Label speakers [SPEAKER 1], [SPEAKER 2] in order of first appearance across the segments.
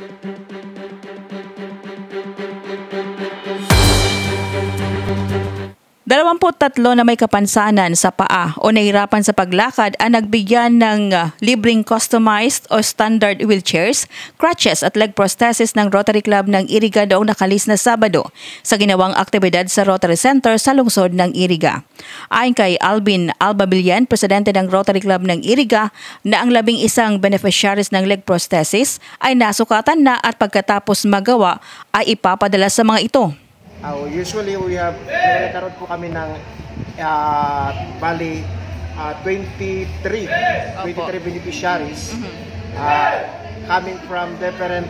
[SPEAKER 1] 23 na may kapansanan sa paa o nahirapan sa paglakad ang nagbigyan ng libreng customized o standard wheelchairs, crutches at leg prosthesis ng Rotary Club ng Iriga noong nakalis na Sabado sa ginawang aktibidad sa Rotary Center sa lungsod ng Iriga. Ayon kay Alvin Albabilyan, presidente ng Rotary Club ng Iriga, na ang 11 beneficiaries ng leg prosthesis ay nasukatan na at pagkatapos magawa ay ipapadala sa mga ito.
[SPEAKER 2] Usually nagkaroon po kami ng bali 23 beneficiaries coming from different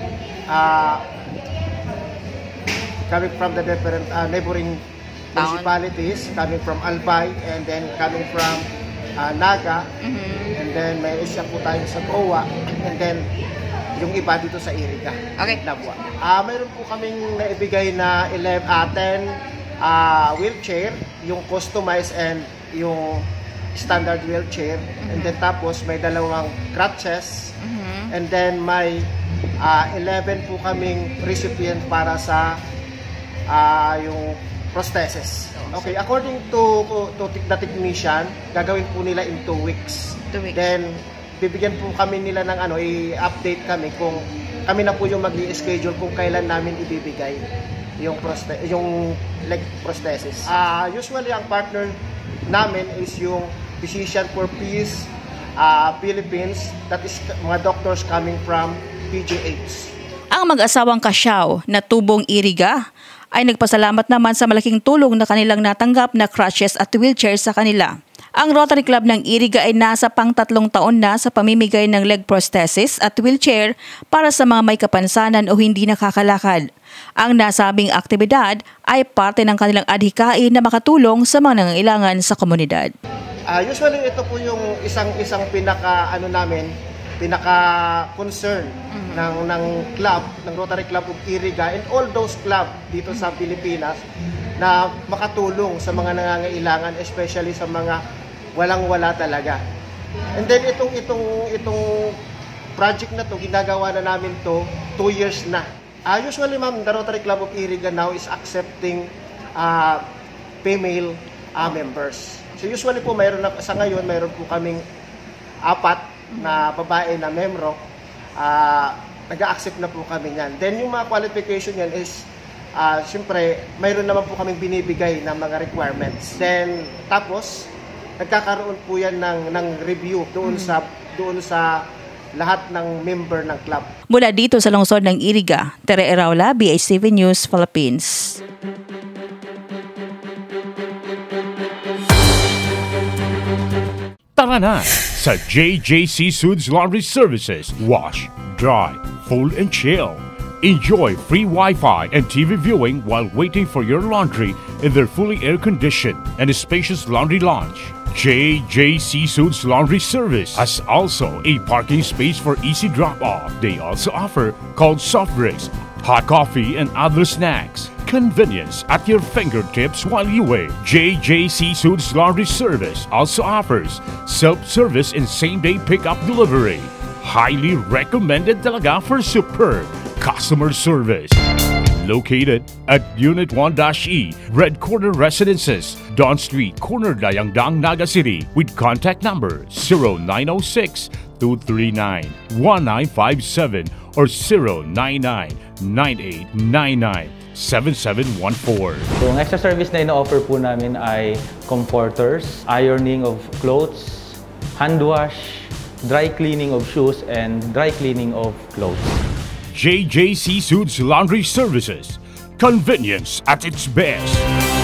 [SPEAKER 2] neighboring municipalities, coming from Albay and then coming from Naga, and then may isa po tayo sa Goa, and then yung iba dito sa Iriga.
[SPEAKER 1] Okay.
[SPEAKER 2] Labwa. Mayroon po kaming naibigay na 10 wheelchair, yung customized and yung standard wheelchair. And then tapos may 2 crutches. And then may 11 po kaming recipient para sa yung prosthesis. Okay, according to the technician, gagawin po nila in 2 weeks.
[SPEAKER 1] 2 weeks.
[SPEAKER 2] Then bibigyan po kami nila ng i-update kami kung kami na po yung mag-i-schedule kung kailan namin ibibigay yung leg prosthesis. Usually ang partner namin is yung Physician for Peace Philippines, that is mga doctors coming from PGH.
[SPEAKER 1] Ang mag-asawang Kasyaw na Tubong Iriga ay nagpasalamat naman sa malaking tulong na kanilang natanggap na crutches at wheelchair sa kanila. Ang Rotary Club ng Iriga ay nasa pang-3 taon na sa pamimigay ng leg prosthesis at wheelchair para sa mga may kapansanan o hindi nakakalakad. Ang nasabing aktibidad ay parte ng kanilang adhikain na makatulong sa mga nangangailangan sa komunidad.
[SPEAKER 2] Usually ito po yung isang pinaka-concern ng club, ng Rotary Club of Iriga and all those club dito sa Pilipinas na makatulong sa mga nangangailangan, especially sa mga walang-wala talaga. And then itong project na to, ginagawa na namin to 2 years na. Usually ma'am, the Rotary Club of Iriga now is accepting female members. So usually po sa ngayon mayroon po kaming 4 na babae na membro. Nag-a-accept na po kami niyan. Then yung mga qualification yan is siyempre, mayroon naman po kaming binibigay na mga requirements. Then, tapos, nagkakaroon po yan ng review doon sa lahat ng member ng club.
[SPEAKER 1] Mula dito sa lungsod ng Iriga, Tere Eraula, BH7 News, Philippines.
[SPEAKER 3] Tara na sa JJC Suds Laundry Services. Wash, dry, fold, and chill. Enjoy free Wi-Fi and TV viewing while waiting for your laundry in their fully air-conditioned and spacious laundry lounge. JJC Suds Laundry Service has also a parking space for easy drop-off. They also offer cold soft drinks, hot coffee, and other snacks. Convenience at your fingertips while you wait. JJC Suds Laundry Service also offers self-service and same-day pickup delivery. Highly recommended talaga for superb customer service. Located at Unit 1-E, Red Corner Residences, Don Street, Corner Dayangdang, Naga City, with contact number 0906-239-1957 or 099-9899-7714.
[SPEAKER 4] So, ang extra service na ino-offer po namin ay comforters, ironing of clothes, hand wash, dry cleaning of shoes, and dry cleaning of clothes.
[SPEAKER 3] JJC Suds Laundry Services. Convenience at its best.